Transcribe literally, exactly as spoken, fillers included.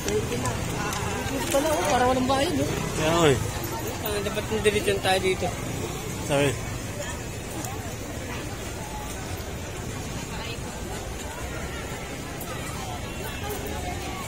Dito pala, oh, para walang bayan, no? Kaya nga eh. Ah, dapat yung diretso tayo dito. Sabi.